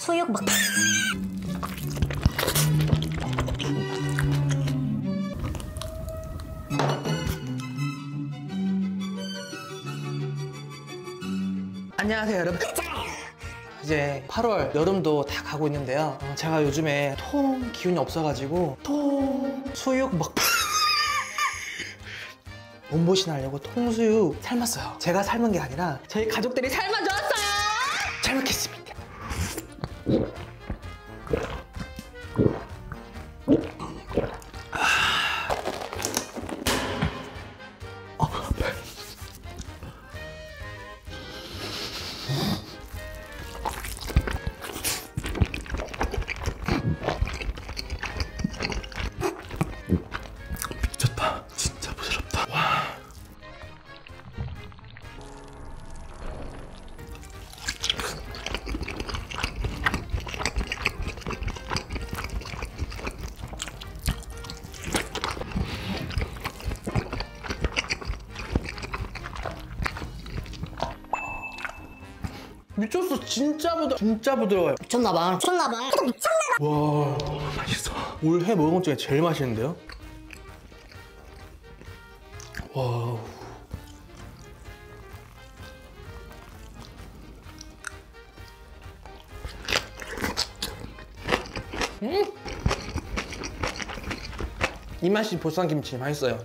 수육 막 안녕하세요 여러분. 이제 8월 여름도 다 가고 있는데요. 제가 요즘에 기운이 없어가지고 수육 먹방 몸보신 하려고 통수육 삶았어요. 제가 삶은 게 아니라 저희 가족들이 삶아줬어요. 잘 먹겠습니다. 미쳤다. 진짜 부드럽다. 와. 미쳤어. 진짜 부드러워요. 미쳤나봐. 와, 너무 맛있어. 올해 먹은 것 중에 제일 맛있는데요? 와. 이 맛이 보쌈김치 맛있어요.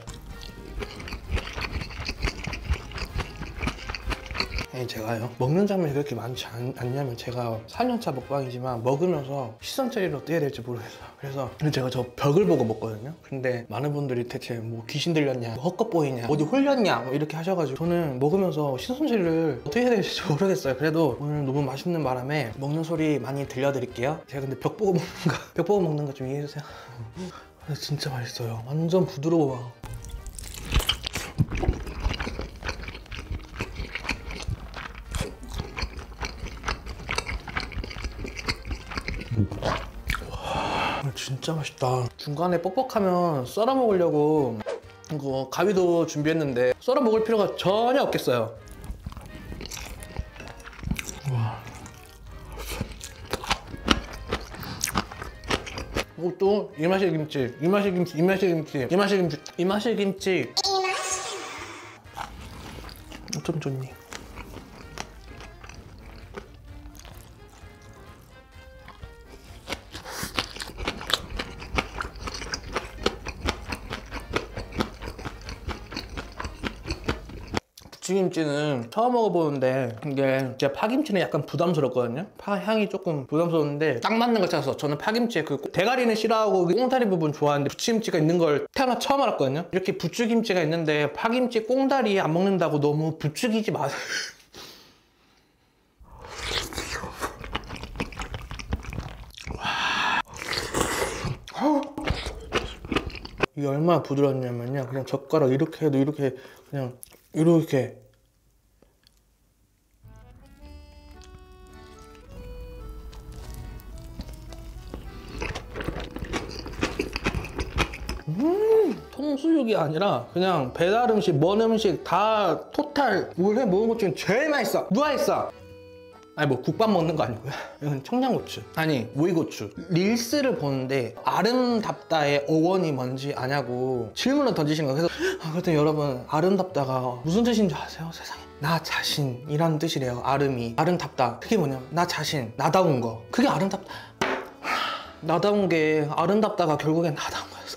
제가요 먹는 장면이 그렇게 많지 않냐면 제가 4년차 먹방이지만 먹으면서 시선 처리를 어떻게 해야 될지 모르겠어요. 그래서 제가 저 벽을 보고 먹거든요. 근데 많은 분들이 대체 뭐 귀신 들렸냐, 뭐 헛것 보이냐, 어디 홀렸냐 뭐 이렇게 하셔가지고 저는 먹으면서 시선 처리를 어떻게 해야 될지 모르겠어요. 그래도 오늘 너무 맛있는 바람에 먹는 소리 많이 들려드릴게요. 제가 근데 벽 보고 먹는 거 좀 이해해주세요. 진짜 맛있어요. 완전 부드러워. 와, 진짜 맛있다. 중간에 뻑뻑하면 썰어 먹으려고 이거 가위도 준비했는데 썰어 먹을 필요가 전혀 없겠어요. 와. 이것도 이맛의 김치. 어쩜 좋니? 부추김치는 처음 먹어보는데 이게 제가 파김치는 약간 부담스럽거든요. 파 향이 조금 부담스러운데 딱 맞는 걸 찾아서 저는 파김치에 그 대가리는 싫어하고 꽁다리 부분 좋아하는데 부추김치가 있는 걸 태어나 처음 알았거든요. 이렇게 부추김치가 있는데 파김치 꽁다리 안 먹는다고 너무 부추기지 마세요. 이게 얼마나 부드럽냐면요. 그냥 젓가락 이렇게 해도 이렇게 그냥 이렇게 통수육이 아니라 그냥 배달 음식, 먼 음식 다 토탈 올해 먹은 것 중에 제일 맛있어. 누가 했어? 아니 뭐 국밥 먹는 거 아니고요. 이건 청양고추, 아니 오이고추. 릴스를 보는데 아름답다의 어원이 뭔지 아냐고 질문을 던지신 거예요. 그래서 그랬더니 여러분, 아름답다가 무슨 뜻인지 아세요? 세상에, 나 자신이라는 뜻이래요. 아름답다, 그게 뭐냐면 나 자신, 나다운 거. 그게 아름답다. 나다운 게 아름답다가 결국엔 나다운 거였어.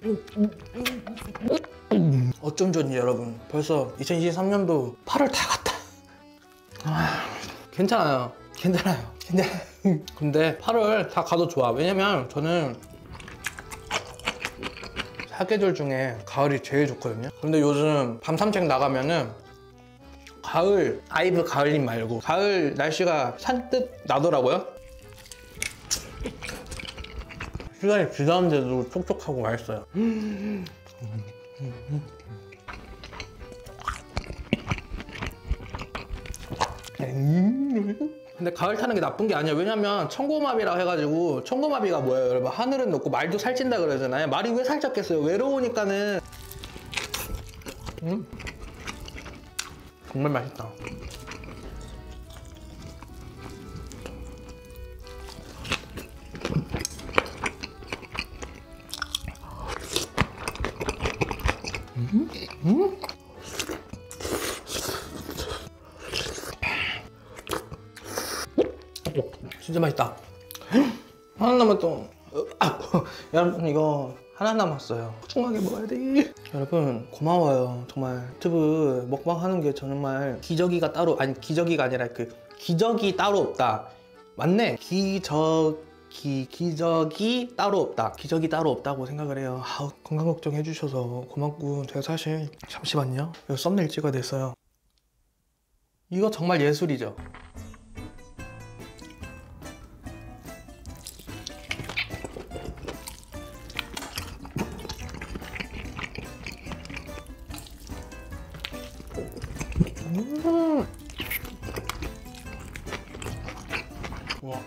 어쩜 좋니 여러분. 벌써 2023년도 8월 다 갔다. 괜찮아요. 근데 8월 다 가도 좋아. 왜냐면 저는 사계절 중에 가을이 제일 좋거든요. 근데 요즘 밤 산책 나가면은 가을, 아이브 가을님 말고 가을 날씨가 산뜻 나더라고요. 시간이 지났는데도 촉촉하고 맛있어요. 근데 가을 타는 게 나쁜 게 아니에요. 왜냐면 청고마비라고 해가지고, 청고마비가 뭐예요 여러분? 하늘은 높고 말도 살찐다 그러잖아요. 말이 왜 살쪘겠어요? 외로우니까는. 정말 맛있다. 진짜 맛있다. 하나 남았어. 여러분 이거 하나 남았어요. 소중하게 먹어야 돼. 여러분 고마워요. 정말 유튜브 먹방 하는 게 정말 기저귀가 따로, 아니 기저귀가 아니라 그 기적이 따로 없다. 맞네. 기적이 따로 없다. 기적이 따로 없다고 생각을 해요. 건강 걱정 해주셔서 고맙고, 제가 사실 잠시만요. 이거 썸네일 찍어야 됐어요. 이거 정말 예술이죠. 우와.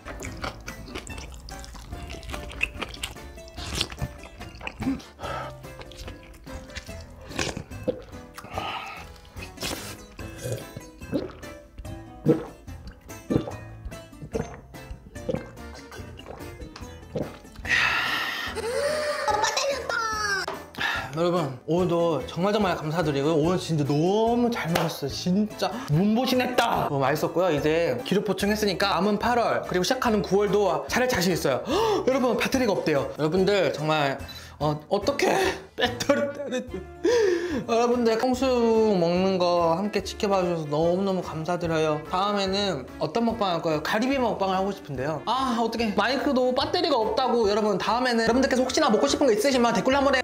여러분 오늘도 정말 감사드리고요. 오늘 진짜 너무 잘 먹었어요. 진짜 몸보신했다. 너무 맛있었고요. 이제 기록 보충했으니까 남은 8월 그리고 시작하는 9월도 잘할 자신 있어요. 여러분 배터리가 없대요. 여러분들 정말 어떻게 배터리 여러분들 콩수육 먹는 거 함께 지켜봐 주셔서 너무너무 감사드려요. 다음에는 어떤 먹방 할 거예요? 가리비 먹방을 하고 싶은데요. 어떻게 마이크도 배터리가 없다고. 여러분 다음에는 여러분들께서 혹시나 먹고 싶은 거 있으시면 댓글로 한번